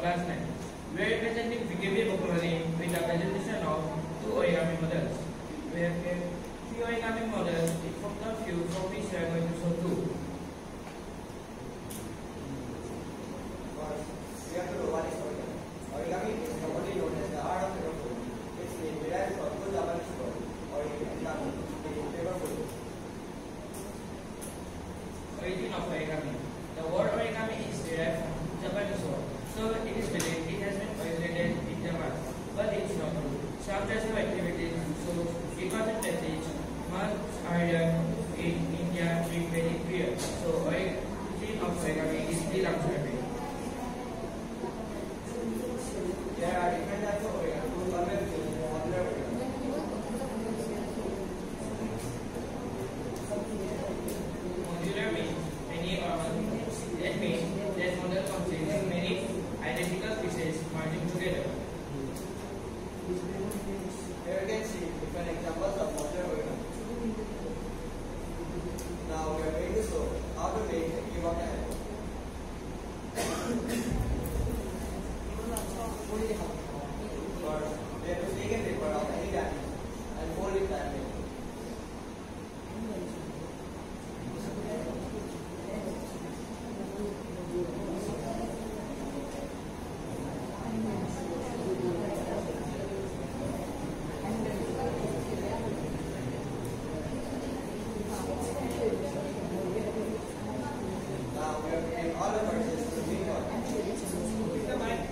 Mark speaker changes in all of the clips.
Speaker 1: class 9. We are representing VKV vocabulary with a presentation of two origami models. We have kept three origami models from the few from which we are going to show two.
Speaker 2: First, we have to know what is origami. Origami is commonly known as the art of paper folding. Its name derives from two Japanese words, origami, meaning paper folding.
Speaker 1: Origin of origami. The word origami is derived from Japanese word, so it is believed it has been originated in Japan, but it is not true. Some types of activities show it was invented much earlier in India during Vedic period. So origin of origami is still observed.
Speaker 2: There are different types of origami. Two conventional and modular origami.
Speaker 1: Modular means many or multiple. That means that model contains many identical pieces merging together.
Speaker 2: Here you can see different examples of modular origami. Now we are going to show how to make a cube of the hand. First, we have to take a paper of any dimension and fold it that way. Now we have to take all the verses to make one. Pick the mic.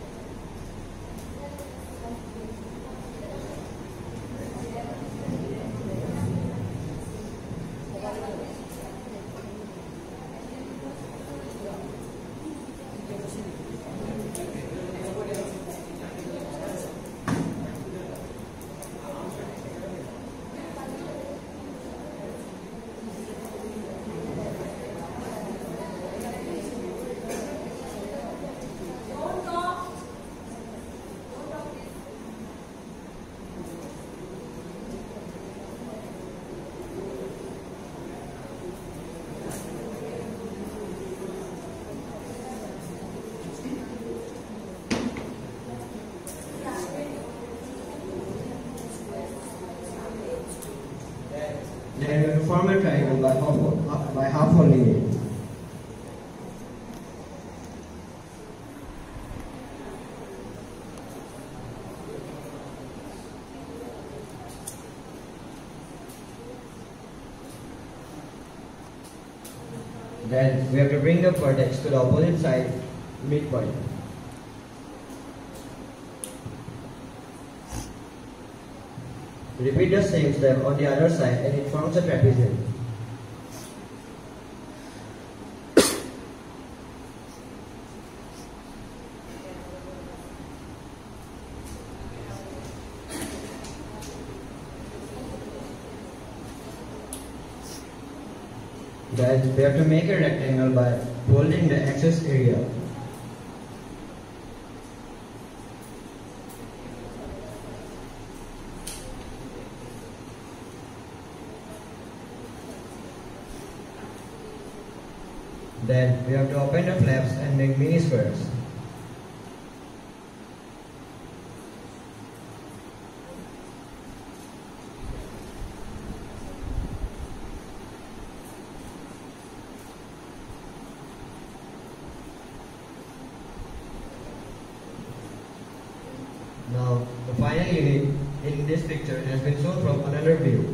Speaker 3: Then we have to form a triangle by half folding it. Then we have to bring the vertex to the opposite side, midpoint. Repeat the same step on the other side and it forms a trapezium. Then we have to make a rectangle by folding the excess area. Then we have to open the flaps and make mini squares. Now the final unit in this picture has been shown from another view.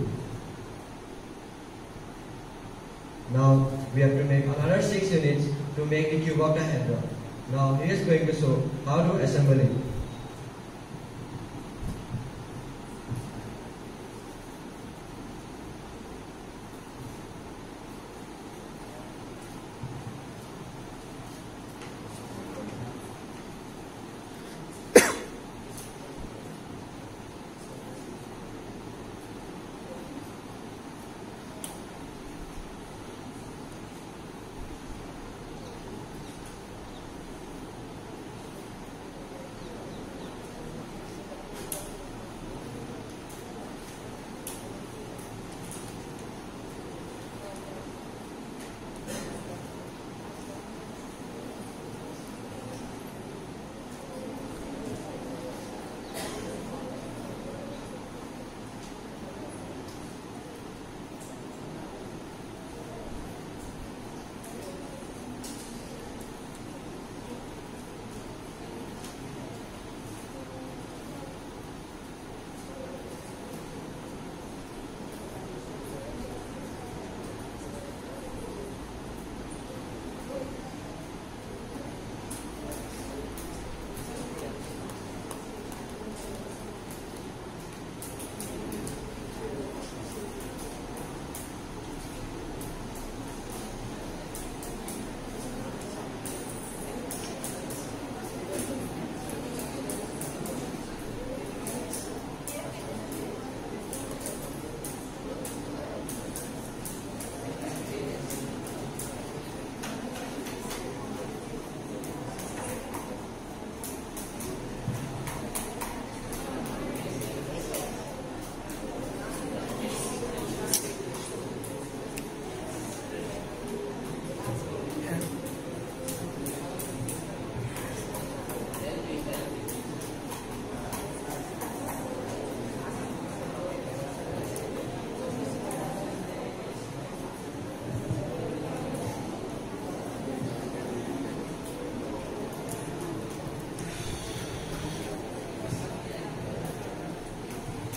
Speaker 3: Now we have to make another 6 units to make the cube octahedron. Now he is going to show how to assemble it.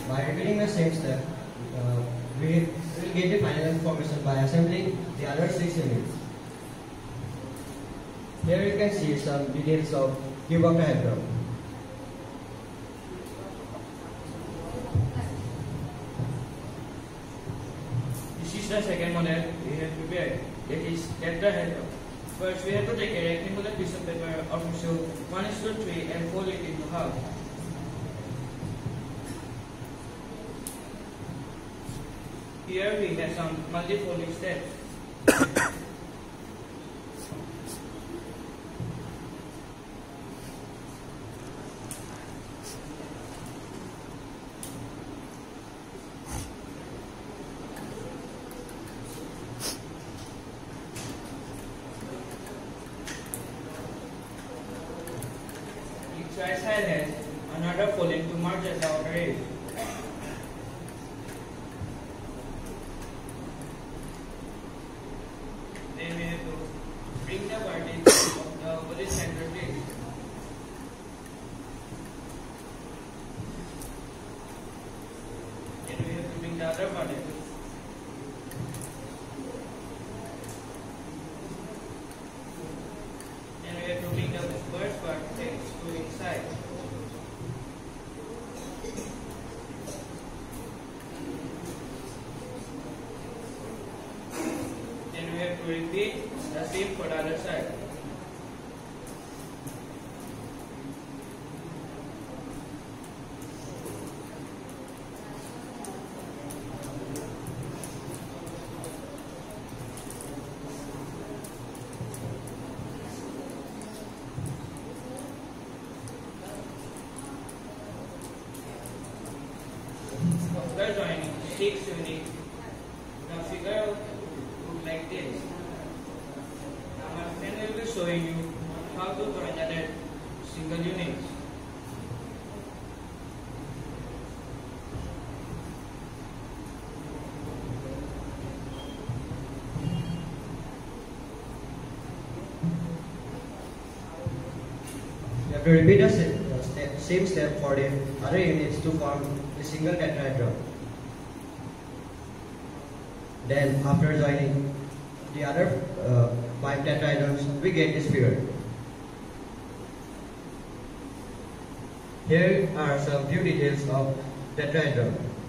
Speaker 3: By repeating the same step, we will get the final information by assembling the other 6 units. Here you can see some details of cube octahedron.
Speaker 1: This is the second model we have prepared. That is tetrahedron. First, we have to take a rectangular piece of paper of ratio 1:3 and fold it into half. Here we have some multi-folding steps. Each side has another folding to merge the outer edge. Then we have to bring the vertex of the opposite center edge. Then we have to bring the other vertex. Then we have to bring the first vertex to inside. Then we have to repeat the same for the other side. After joining 6 units, the figure would look like this. Now my friend will be showing you how to join the single units.
Speaker 3: You have to repeat the same step for the other units to form a single tetrahedron. Then, after joining the other 5 tetrahedrons, we get this figure. Here are some few details of tetrahedron.